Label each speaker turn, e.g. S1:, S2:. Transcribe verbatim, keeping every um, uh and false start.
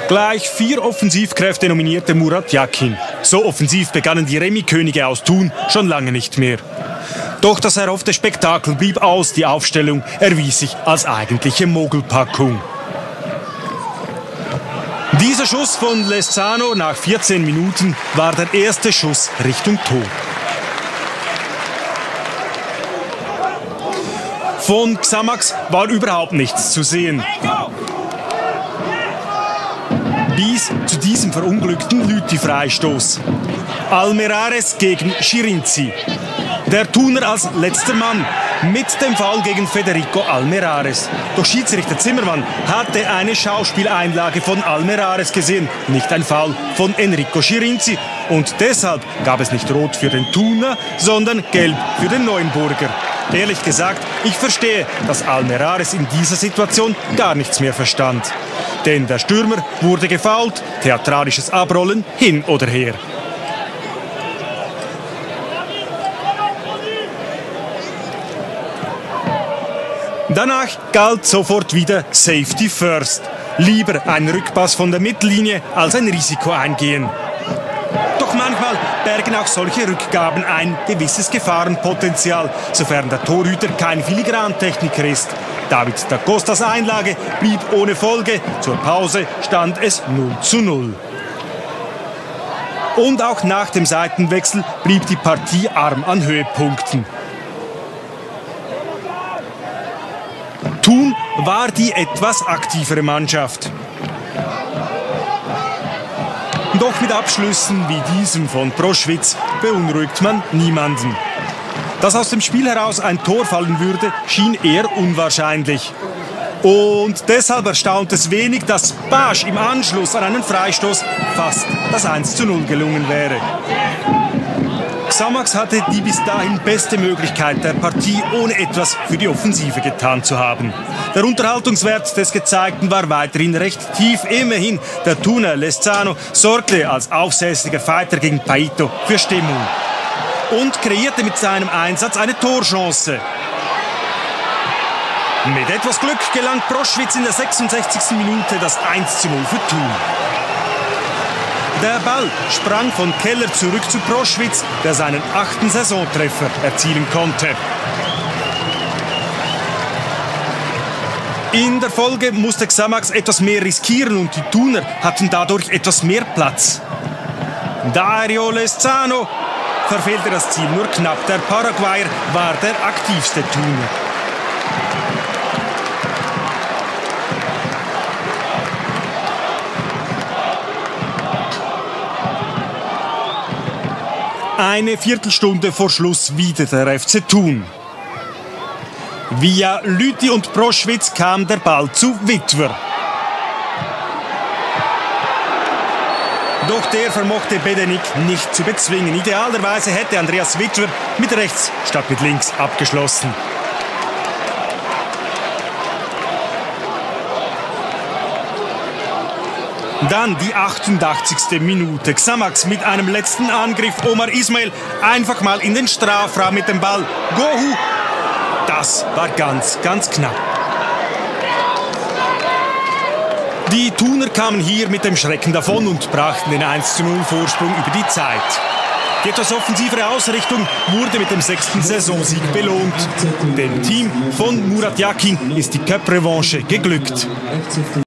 S1: Gleich vier Offensivkräfte nominierte Murat Yakin. So offensiv begannen die Remi-Könige aus Thun schon lange nicht mehr. Doch das erhoffte Spektakel blieb aus, die Aufstellung erwies sich als eigentliche Mogelpackung. Dieser Schuss von Lezano nach vierzehn Minuten war der erste Schuss Richtung Tor. Von Xamax war überhaupt nichts zu sehen. Bis zu diesem verunglückten Lüthi-Freistoß. Almerares gegen Schirinzi. Der Thuner als letzter Mann mit dem Foul gegen Federico Almerares. Doch Schiedsrichter Zimmermann hatte eine Schauspieleinlage von Almerares gesehen, nicht ein Foul von Enrico Schirinzi. Und deshalb gab es nicht Rot für den Thuner, sondern Gelb für den Neuenburger. Ehrlich gesagt, ich verstehe, dass Almerares in dieser Situation gar nichts mehr verstand. Denn der Stürmer wurde gefoult, theatralisches Abrollen hin oder her. Danach galt sofort wieder Safety First. Lieber ein Rückpass von der Mittellinie als ein Risiko eingehen. Doch manchmal bergen auch solche Rückgaben ein gewisses Gefahrenpotenzial, sofern der Torhüter kein Filigrantechniker ist. David da Costas Einlage blieb ohne Folge. Zur Pause stand es null zu null. Und auch nach dem Seitenwechsel blieb die Partie arm an Höhepunkten. Thun war die etwas aktivere Mannschaft. Doch mit Abschlüssen wie diesem von Proschwitz beunruhigt man niemanden. Dass aus dem Spiel heraus ein Tor fallen würde, schien eher unwahrscheinlich. Und deshalb erstaunt es wenig, dass Basch im Anschluss an einen Freistoß fast das eins zu null gelungen wäre. Xamax hatte die bis dahin beste Möglichkeit der Partie, ohne etwas für die Offensive getan zu haben. Der Unterhaltungswert des Gezeigten war weiterhin recht tief. Immerhin, der Thuner Lezano sorgte als aufsässiger Fighter gegen Paito für Stimmung und kreierte mit seinem Einsatz eine Torchance. Mit etwas Glück gelang Proschwitz in der sechsundsechzigsten Minute das eins zu null für Thun. Der Ball sprang von Keller zurück zu Proschwitz, der seinen achten Saisontreffer erzielen konnte. In der Folge musste Xamax etwas mehr riskieren und die Thuner hatten dadurch etwas mehr Platz. Dario Lezano verfehlte das Ziel nur knapp. Der Paraguayer war der aktivste Thuner. Eine Viertelstunde vor Schluss wieder der F C Thun. Via Lüthi und Proschwitz kam der Ball zu Witwer. Doch der vermochte Bedenik nicht zu bezwingen. Idealerweise hätte Andreas Witwer mit rechts statt mit links abgeschlossen. Dann die achtundachtzigste Minute. Xamax mit einem letzten Angriff. Omar Ismail einfach mal in den Strafraum mit dem Ball. Gohu! Das war ganz, ganz knapp. Die Thuner kamen hier mit dem Schrecken davon und brachten den eins zu null Vorsprung über die Zeit. Die etwas offensivere Ausrichtung wurde mit dem sechsten Saisonsieg belohnt. Dem Team von Murat Yakin ist die Cup-Revanche geglückt.